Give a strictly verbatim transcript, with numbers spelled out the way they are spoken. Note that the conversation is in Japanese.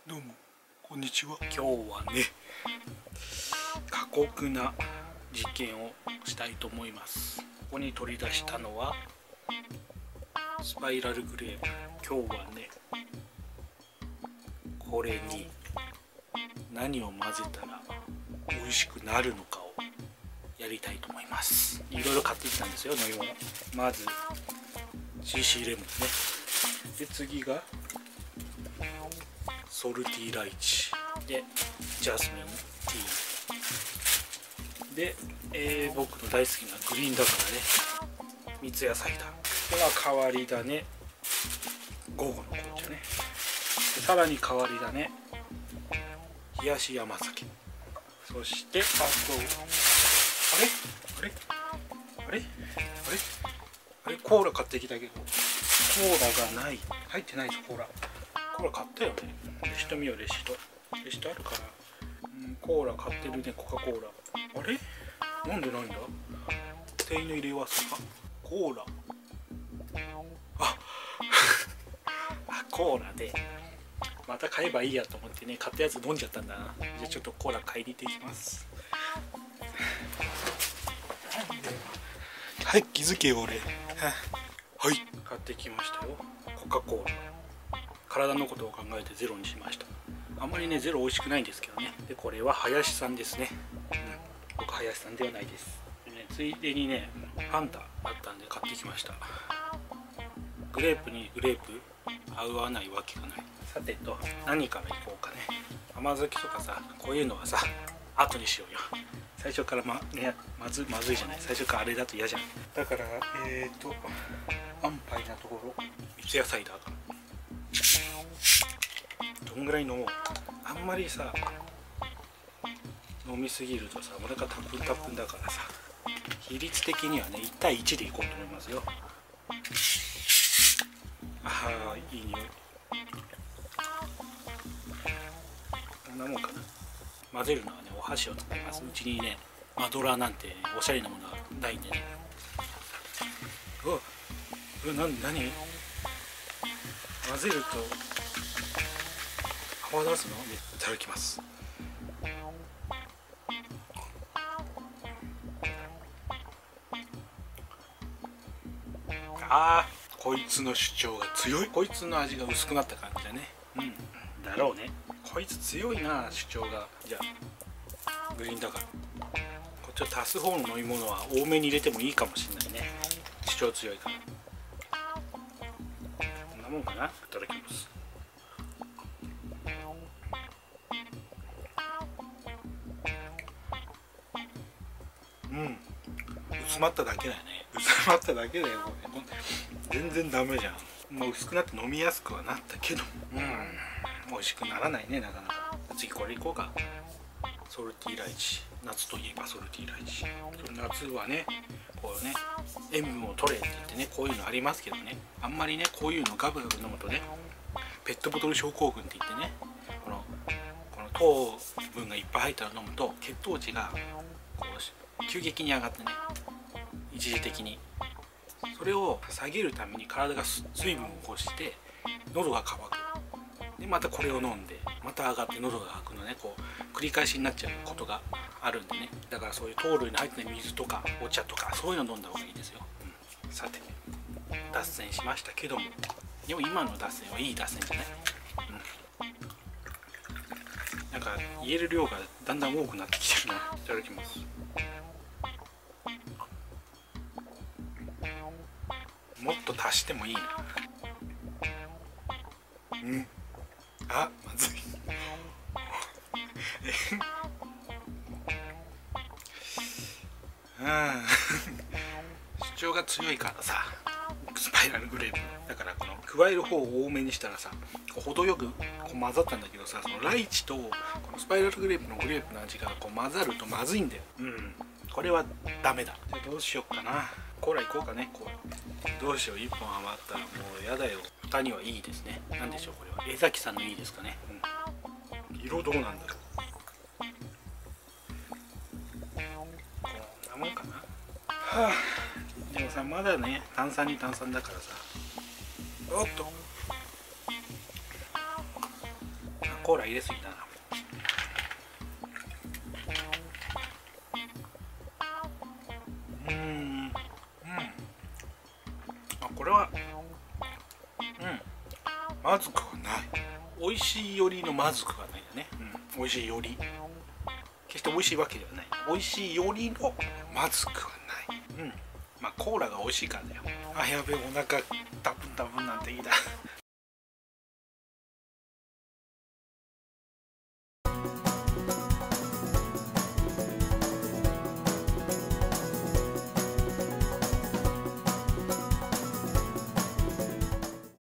どうもこんにちは。今日はね、過酷な実験をしたいと思います。ここに取り出したのはスパイラルグレープ。今日はね、これに何を混ぜたら美味しくなるのかをやりたいと思います。いろいろ買ってきたんですよ、飲み物。まず シーシー レモンね。で次がソルティーライチでジャスミンティーで、えー、僕の大好きなグリーンだからね、三ツ矢サイダー。では変わり種午後の紅茶ね。でさらに変わり種冷やし甘酒。そしてあとあれあれあれあれあれコーラ買ってきたけどコーラがない。入ってないぞ。コーラコーラ買ったよね。レシート見よう。レシートレシートあるかな。うん、コーラ買ってるね。コカ・コーラ。あれなんでないんだ。店員の入れ忘れか。コーラああコーラでまた買えばいいやと思ってね、買ったやつ飲んじゃったんだな。じゃあちょっとコーラ買いに行ってきます。はい、気づけよ俺。はい、買ってきましたよ。コカ・コーラ。体のことを考えてゼロにしました。あんまりねゼロ美味しくないんですけどね。でこれは林さんですね。うん、僕林さんではないです。で、ね、ついでにねファンタあったんで買ってきました。グレープにグレープ合う合わないわけがない。さてと何からいこうかね。甘酒とかさ、こういうのはさ後にしようよ。最初からまねまずまずいじゃない。最初からあれだと嫌じゃん。だからえっ、ー、と安牌なところ三ツ矢サイダーかな。どんぐらい飲もう。あんまりさ飲みすぎるとさお腹タップンタップンだからさ、比率的にはねいち対いちでいこうと思いますよ。ああいい匂い。こんなもんかな。混ぜるのはねお箸を使います。うちにねマドラーなんておしゃれなものはないんでね。うわうわなに何混ぜると泡出すの。いただきます。あーこいつの主張が強い。こいつの味が薄くなった感じだね。うんだろうね。こいつ強いな主張が。じゃあグリーンだからこっちを足す方の飲み物は多めに入れてもいいかもしれないね。主張強いから。こんなもんかな。いただきます。うん、薄まっただけだよね。薄まっただけだよこれ。全然ダメじゃん。もう薄くなって飲みやすくはなったけど、うん美味しくならないねなかなか。次これいこうか。ソルティーライチ。夏といえばソルティーライチ。夏はねこうね塩分を取れって言ってねこういうのありますけどね、あんまりねこういうのガブガブ飲むとねペットボトル症候群って言ってね、このこの糖分がいっぱい入ったのを飲むと血糖値がこう急激に上がってね、一時的にそれを下げるために体が水分を欲して喉が渇く。でまたこれを飲んでまた上がって喉が渇くのね、こう繰り返しになっちゃうことがあるんでね。だからそういう糖類の入ってない水とかお茶とかそういうの飲んだ方がいいですよ。うん、さて脱線しましたけども、でも今の脱線はいい脱線じゃない。うん、なんか言える量がだんだん多くなってきてるな。いただきます。もっと足してもいいな。うんあまずい主張が強いからさスパイラルグレープだから、この加える方を多めにしたらさ程よくこう混ざったんだけどさ、そのライチとこのスパイラルグレープのグレープの味がこう混ざるとまずいんだよ。うんこれはダメだ。じゃあどうしようかな。コーラいこうかね。コーラどうしよう。いっぽん余ったらもうやだよ。蓋にはいいですね。なんでしょうこれは。江崎さんのいいですかね。うん、色どうなんだろう。こんなもんかな。はあでもさまだね炭酸に炭酸だからさ、おっとコーラ入れすぎたな。うんうん、あ、これはうんまずくはない。美味しいよりのまずくはないよね。うん、美味しいより決して美味しいわけではない。美味しいよりのまずくはない。うん、まあコーラが美味しいからだよ。あ、やべえ、お腹ダブンダブンなんていいだ